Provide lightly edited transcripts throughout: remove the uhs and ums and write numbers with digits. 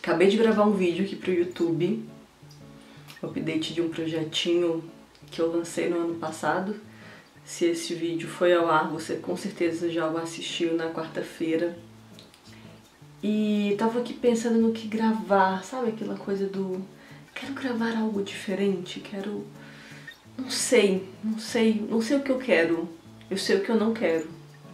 Acabei de gravar um vídeo aqui pro YouTube, update de um projetinho que eu lancei no ano passado. Se esse vídeo foi ao ar, você com certeza já o assistiu na quarta-feira. E tava aqui pensando no que gravar, sabe aquela coisa do... Quero gravar algo diferente, quero... Não sei o que eu quero. Eu sei o que eu não quero.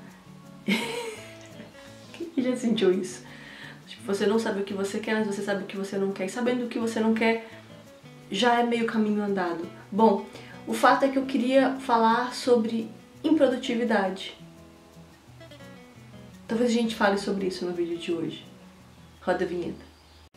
Quem já sentiu isso? Tipo, você não sabe o que você quer, mas você sabe o que você não quer. E sabendo o que você não quer, já é meio caminho andado. Bom, o fato é que eu queria falar sobre improdutividade. Talvez a gente fale sobre isso no vídeo de hoje. Roda a vinheta.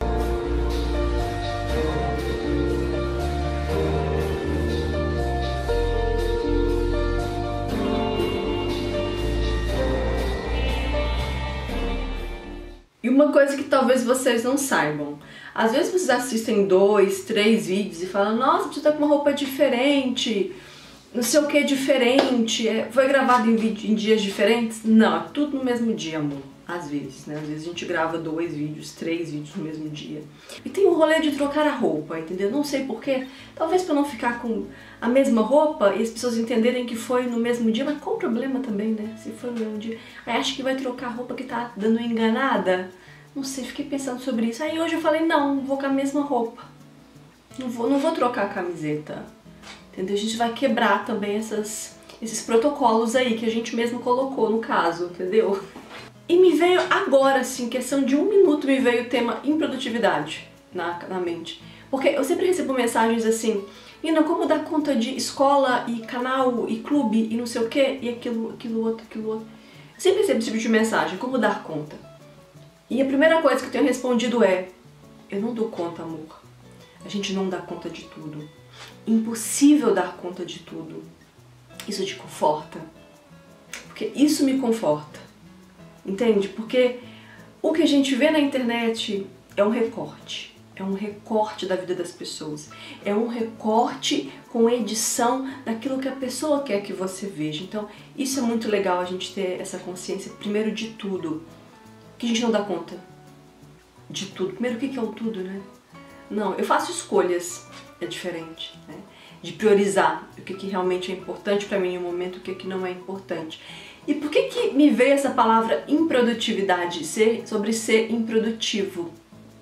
E uma coisa que talvez vocês não saibam, às vezes vocês assistem 2, 3 vídeos e falam: nossa, você tá com uma roupa diferente, não sei o que diferente, foi gravado em dias diferentes? Não, é tudo no mesmo dia, amor. Às vezes, né? Às vezes a gente grava 2 vídeos, 3 vídeos no mesmo dia. E tem o rolê de trocar a roupa, entendeu? Não sei porquê, talvez pra não ficar com a mesma roupa e as pessoas entenderem que foi no mesmo dia, mas qual o problema também, né? Se foi no mesmo dia. Aí acha que vai trocar a roupa que tá dando enganada. Não sei, fiquei pensando sobre isso. Aí hoje eu falei: não vou com a mesma roupa. Não vou trocar a camiseta. Entendeu? A gente vai quebrar também esses protocolos aí que a gente mesmo colocou no caso, entendeu? E me veio agora, assim, questão de 1 minuto, me veio o tema improdutividade na mente. Porque eu sempre recebo mensagens assim: Nina, como dar conta de escola e canal e clube e não sei o que, e aquilo outro. Eu sempre recebo esse tipo de mensagem: como dar conta? E a primeira coisa que eu tenho respondido é: eu não dou conta, amor. A gente não dá conta de tudo. Impossível dar conta de tudo. Isso te conforta? Porque isso me conforta. Entende? Porque o que a gente vê na internet é um recorte. É um recorte da vida das pessoas. É um recorte com edição daquilo que a pessoa quer que você veja. Então, isso é muito legal, a gente ter essa consciência, primeiro de tudo. Que a gente não dá conta de tudo. Primeiro, o que é o tudo, né? Não, eu faço escolhas, é diferente, né? De priorizar o que realmente é importante pra mim no momento, o que não é importante. E por que me veio essa palavra improdutividade, sobre ser improdutivo?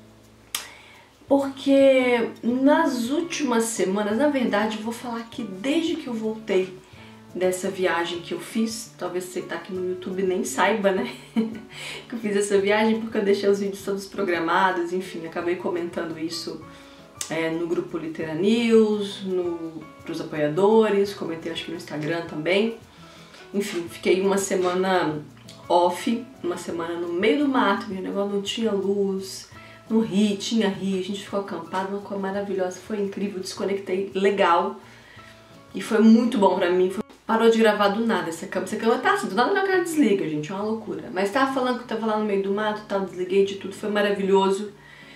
Porque nas últimas semanas, na verdade, eu vou falar que desde que eu voltei dessa viagem que eu fiz, talvez você que tá aqui no YouTube nem saiba, né, que eu fiz essa viagem, porque eu deixei os vídeos todos programados, enfim, acabei comentando isso no grupo Litera News, pros apoiadores, comentei acho que no Instagram também. Enfim, fiquei uma semana off, uma semana no meio do mato, meu negócio não tinha luz, no rio, tinha rio, a gente ficou acampado, uma coisa maravilhosa, foi incrível, desconectei legal e foi muito bom pra mim. Parou de gravar do nada essa câmera tá assim, do nada minha cara desliga, gente, é uma loucura. Mas tava falando que eu tava lá no meio do mato, tal, desliguei de tudo, foi maravilhoso,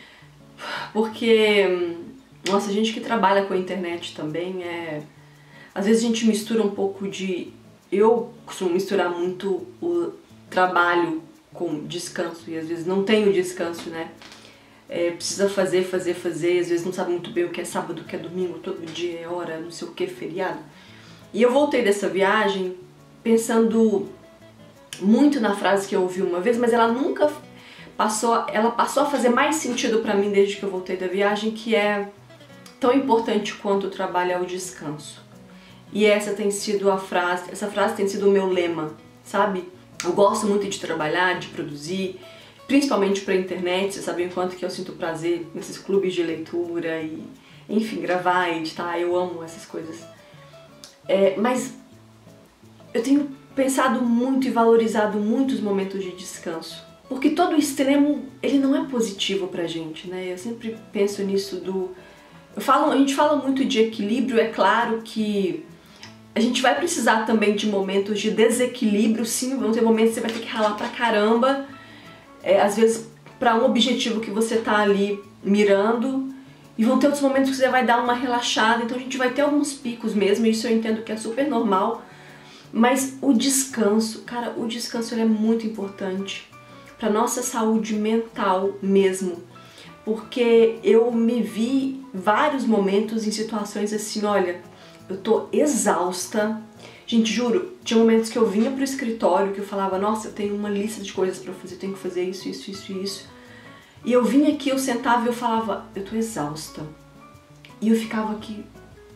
porque, nossa, a gente que trabalha com a internet também, às vezes a gente mistura um pouco de... Eu costumo misturar muito o trabalho com descanso e às vezes não tenho descanso, né? Precisa fazer, às vezes não sabe muito bem o que é sábado, o que é domingo, todo dia é hora, não sei o que, feriado. E eu voltei dessa viagem pensando muito na frase que eu ouvi uma vez, mas ela nunca passou a fazer mais sentido pra mim desde que eu voltei da viagem, que é: tão importante quanto o trabalho é o descanso. E essa frase tem sido o meu lema, sabe? Eu gosto muito de trabalhar, de produzir, principalmente pra internet, vocês sabem o quanto que eu sinto prazer nesses clubes de leitura e, enfim, gravar, editar, eu amo essas coisas. Mas eu tenho pensado muito e valorizado muitos momentos de descanso, porque todo extremo, ele não é positivo pra gente, né? Eu sempre penso nisso a gente fala muito de equilíbrio, é claro que a gente vai precisar também de momentos de desequilíbrio, sim, vão ter momentos que você vai ter que ralar pra caramba, às vezes pra um objetivo que você tá ali mirando, e vão ter outros momentos que você vai dar uma relaxada, então a gente vai ter alguns picos mesmo, isso eu entendo que é super normal, mas o descanso, cara, o descanso ele é muito importante pra nossa saúde mental mesmo, porque eu me vi vários momentos em situações assim, olha, eu tô exausta. Gente, juro, tinha momentos que eu vinha pro escritório que eu falava, nossa, eu tenho uma lista de coisas pra fazer, eu tenho que fazer isso, isso, isso e isso. E eu vinha aqui, eu sentava e eu falava, eu tô exausta. E eu ficava aqui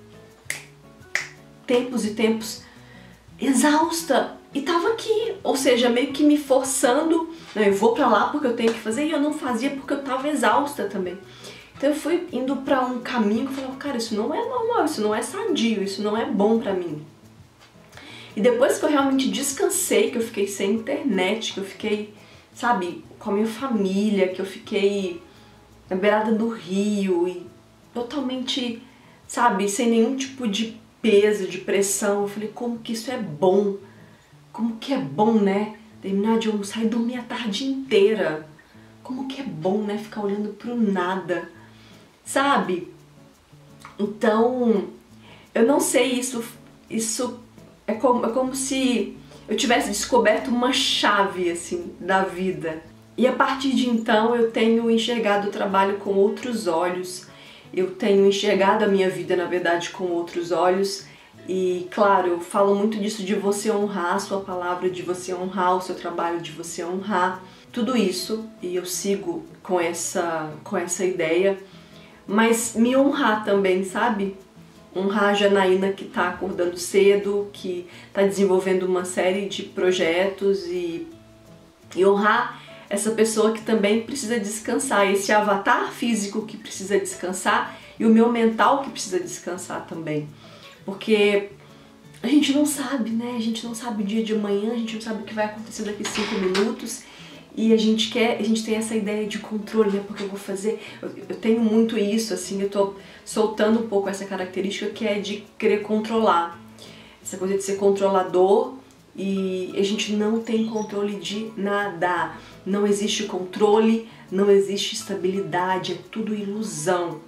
tempos e tempos exausta. E tava aqui, ou seja, meio que me forçando, né, eu vou pra lá porque eu tenho que fazer, e eu não fazia porque eu tava exausta também. Então eu fui indo pra um caminho que eu falava, cara, isso não é normal, isso não é sadio, isso não é bom pra mim. E depois que eu realmente descansei, que eu fiquei sem internet, que eu fiquei, sabe, com a minha família, que eu fiquei na beirada do rio e totalmente, sabe, sem nenhum tipo de peso, de pressão, eu falei, como que isso é bom? Como que é bom, né? Terminar de almoçar e dormir a tarde inteira. Como que é bom, né? Ficar olhando pro nada, sabe? Então, eu não sei, isso é como se eu tivesse descoberto uma chave, assim, da vida. E a partir de então eu tenho enxergado o trabalho com outros olhos, eu tenho enxergado a minha vida, na verdade, com outros olhos. E, claro, eu falo muito disso de você honrar a sua palavra, de você honrar o seu trabalho, de você honrar tudo isso. E eu sigo com essa ideia. Mas me honrar também, sabe? Honrar a Janaína que tá acordando cedo, que tá desenvolvendo uma série de projetos e honrar essa pessoa que também precisa descansar, esse avatar físico que precisa descansar e o meu mental que precisa descansar também. Porque a gente não sabe, né? A gente não sabe o dia de amanhã, a gente não sabe o que vai acontecer daqui 5 minutos e a gente tem essa ideia de controle, né? Porque eu vou fazer, eu tenho muito isso, assim, eu tô soltando um pouco essa característica que é de querer controlar, essa coisa de ser controlador, e a gente não tem controle de nada, não existe controle, não existe estabilidade, é tudo ilusão,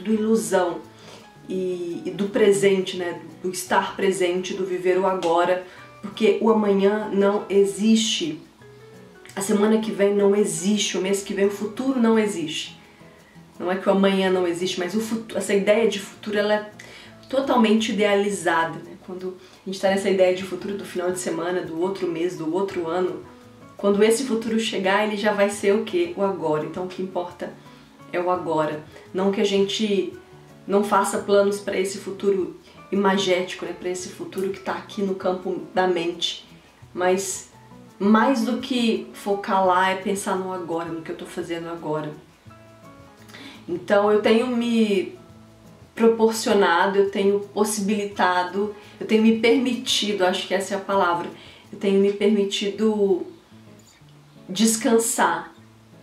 e do presente, né, do estar presente, do viver o agora, porque o amanhã não existe, a semana que vem não existe, o mês que vem, o futuro não existe. Não é que o amanhã não existe, mas o futuro, essa ideia de futuro, ela é totalmente idealizada, né? Quando a gente está nessa ideia de futuro do final de semana, do outro mês, do outro ano, quando esse futuro chegar, ele já vai ser o quê? O agora. Então o que importa é o agora. Não que a gente não faça planos para esse futuro imagético, né? Para esse futuro que está aqui no campo da mente, mas mais do que focar lá é pensar no agora, no que eu estou fazendo agora. Então eu tenho me proporcionado, eu tenho possibilitado, eu tenho me permitido, acho que essa é a palavra, eu tenho me permitido descansar,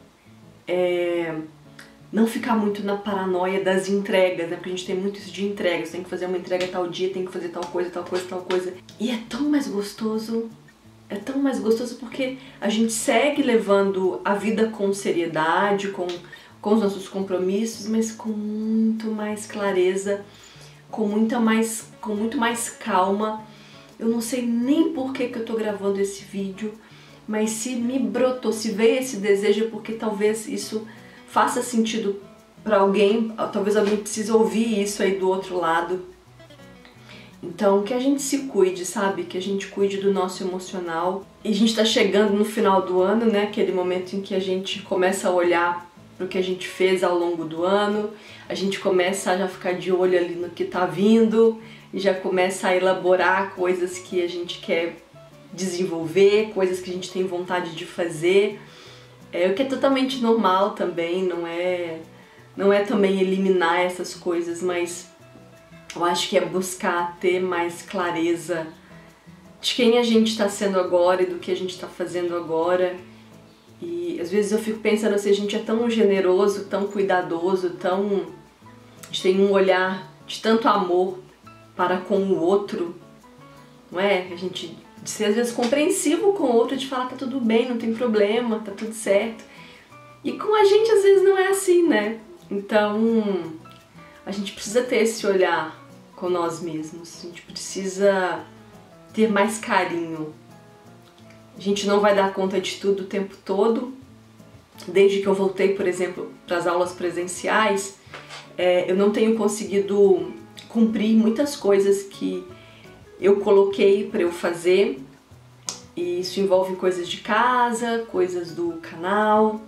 não ficar muito na paranoia das entregas, né? Porque a gente tem muito isso de entregas, tem que fazer uma entrega tal dia, tem que fazer tal coisa, tal coisa, tal coisa. E é tão mais gostoso porque a gente segue levando a vida com seriedade, com os nossos compromissos, mas com muito mais clareza, com muito mais calma. Eu não sei nem por que eu tô gravando esse vídeo, mas se me brotou, se veio esse desejo, é porque talvez isso faça sentido para alguém, talvez alguém precise ouvir isso aí do outro lado. Então, que a gente se cuide, sabe? Que a gente cuide do nosso emocional. E a gente tá chegando no final do ano, né? Aquele momento em que a gente começa a olhar pro que a gente fez ao longo do ano, a gente começa a já ficar de olho ali no que tá vindo e já começa a elaborar coisas que a gente quer desenvolver, coisas que a gente tem vontade de fazer, o que é totalmente normal também, não é também eliminar essas coisas, mas eu acho que é buscar ter mais clareza de quem a gente está sendo agora e do que a gente está fazendo agora. E às vezes eu fico pensando assim, a gente é tão generoso, tão cuidadoso, a gente tem um olhar de tanto amor para com o outro, não é? A gente de ser às vezes compreensivo com o outro, de falar tá tudo bem, não tem problema, tá tudo certo. E com a gente às vezes não é assim, né? Então a gente precisa ter esse olhar com nós mesmos, a gente precisa ter mais carinho. A gente não vai dar conta de tudo o tempo todo, desde que eu voltei, por exemplo, para as aulas presenciais, eu não tenho conseguido cumprir muitas coisas que eu coloquei para eu fazer. E isso envolve coisas de casa, coisas do canal,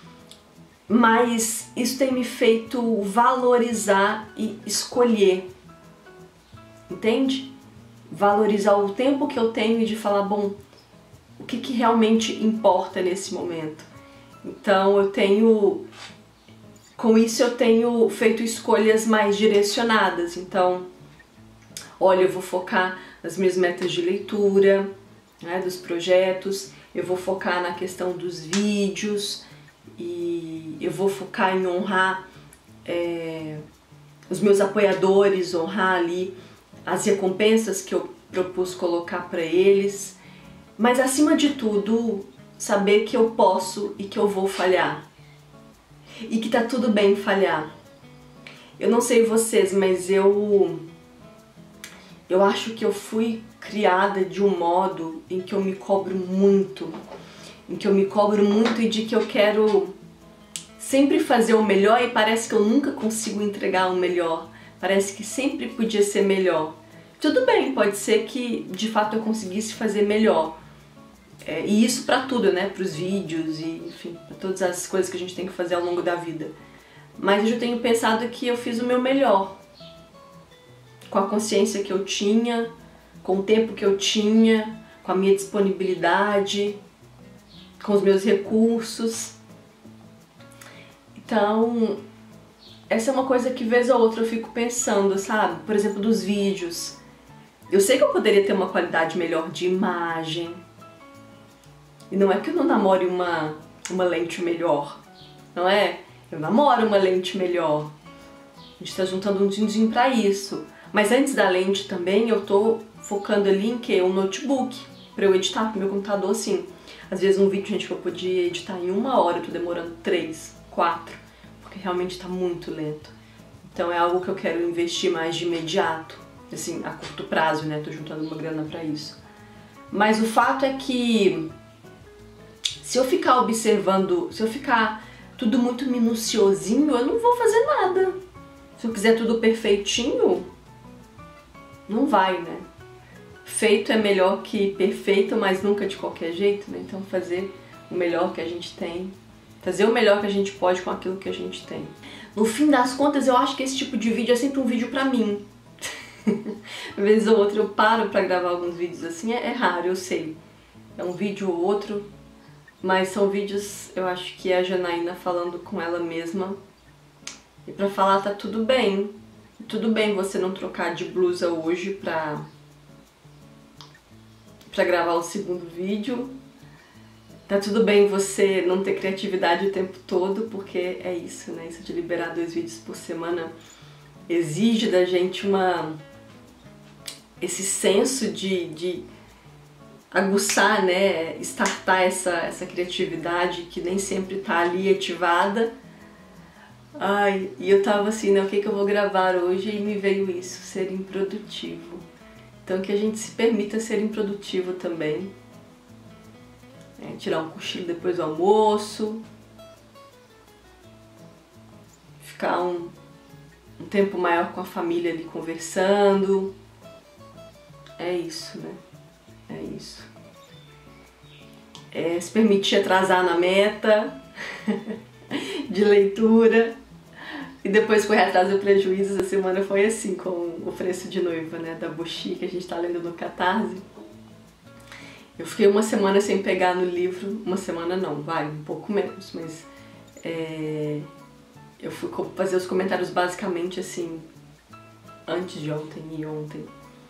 mas isso tem me feito valorizar e escolher, entende? Valorizar o tempo que eu tenho e de falar, bom, o que realmente importa nesse momento. Então com isso eu tenho feito escolhas mais direcionadas. Então, olha, eu vou focar nas minhas metas de leitura, né, dos projetos, eu vou focar na questão dos vídeos e eu vou focar em honrar os meus apoiadores, honrar ali as recompensas que eu propus colocar para eles, mas acima de tudo, saber que eu posso e que eu vou falhar e que tá tudo bem falhar. Eu não sei vocês, mas eu acho que eu fui criada de um modo em que eu me cobro muito, e de que eu quero sempre fazer o melhor e parece que eu nunca consigo entregar o melhor, parece que sempre podia ser melhor. Tudo bem, pode ser que de fato eu conseguisse fazer melhor, e isso pra tudo, né, pros vídeos e enfim, pra todas as coisas que a gente tem que fazer ao longo da vida. Mas eu já tenho pensado que eu fiz o meu melhor, com a consciência que eu tinha, com o tempo que eu tinha, com a minha disponibilidade, com os meus recursos. Então, essa é uma coisa que vez ou outra eu fico pensando, sabe? Por exemplo, dos vídeos. Eu sei que eu poderia ter uma qualidade melhor de imagem. E não é que eu não namore uma lente melhor, não é? Eu namoro uma lente melhor. A gente tá juntando um din-din pra isso. Mas antes da lente também, eu tô focando ali em que? Um notebook, pra eu editar com meu computador, assim. Às vezes um vídeo, gente, que eu podia editar em 1 hora, eu tô demorando 3, 4, porque realmente tá muito lento. Então é algo que eu quero investir mais de imediato, assim, a curto prazo, né? Tô juntando uma grana pra isso. Mas o fato é que se eu ficar observando, se eu ficar tudo muito minuciosinho, eu não vou fazer nada. Se eu quiser tudo perfeitinho, não vai, né? Feito é melhor que perfeito, mas nunca de qualquer jeito, né? Então fazer o melhor que a gente tem, fazer o melhor que a gente pode com aquilo que a gente tem. No fim das contas, eu acho que esse tipo de vídeo é sempre um vídeo pra mim. Uma vez ou outra eu paro pra gravar alguns vídeos assim, é raro, eu sei. É um vídeo ou outro, mas são vídeos, eu acho que é a Janaína falando com ela mesma. E pra falar, tá tudo bem. Tudo bem você não trocar de blusa hoje pra gravar o segundo vídeo. Tá tudo bem você não ter criatividade o tempo todo, porque é isso, né? Isso de liberar 2 vídeos por semana exige da gente esse senso de aguçar, né? Startar essa criatividade que nem sempre tá ali ativada. Ai, e eu tava assim, né? O que eu vou gravar hoje? E me veio isso, ser improdutivo. Então que a gente se permita ser improdutivo também. Tirar um cochilo depois do almoço. Ficar um tempo maior com a família ali conversando. É isso, né? É isso. Se permitir atrasar na meta de leitura. E depois correr atrás do prejuízo. Essa semana foi assim, com o Preço de Noiva, né, da Boshi, que a gente tá lendo no Catarse. Eu fiquei 1 semana sem pegar no livro, 1 semana não, vai, um pouco menos, mas eu fui fazer os comentários basicamente assim, antes de ontem e ontem.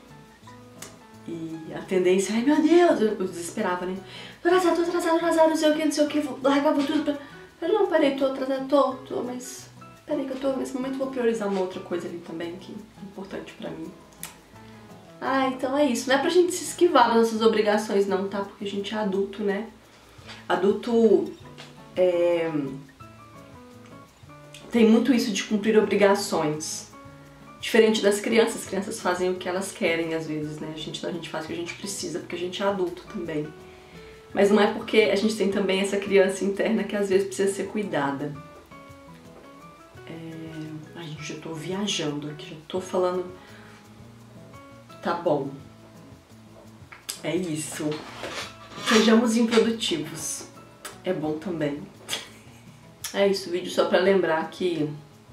E a tendência, ai meu Deus, eu desesperava, né? Tô atrasado, não sei o que, largava tudo pra... Eu não, peraí, tô atrasado, tô, mas... Peraí que eu tô, nesse momento vou priorizar uma outra coisa ali também, que é importante pra mim. Então é isso. Não é pra gente se esquivar das nossas obrigações não, tá? Porque a gente é adulto, né? Adulto tem muito isso de cumprir obrigações. Diferente das crianças. As crianças fazem o que elas querem às vezes, né? A gente faz o que a gente precisa, porque a gente é adulto também. Mas não é porque a gente tem também essa criança interna que às vezes precisa ser cuidada. Ai, gente, já tô viajando aqui, já tô falando... Tá bom. É isso. Sejamos improdutivos. É bom também. É isso, vídeo só pra lembrar que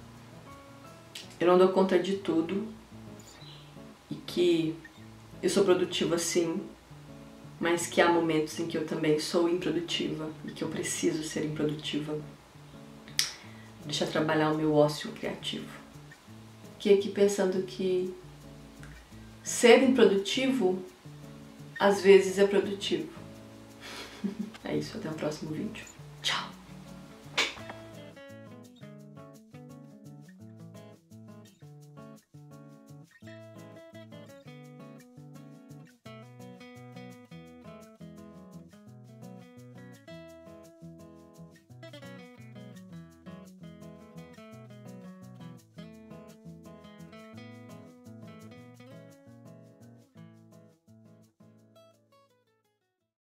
eu não dou conta de tudo e que eu sou produtiva sim, mas que há momentos em que eu também sou improdutiva e que eu preciso ser improdutiva. Deixa eu trabalhar o meu ócio criativo. Fiquei aqui pensando que ser improdutivo às vezes é produtivo. É isso, até o próximo vídeo.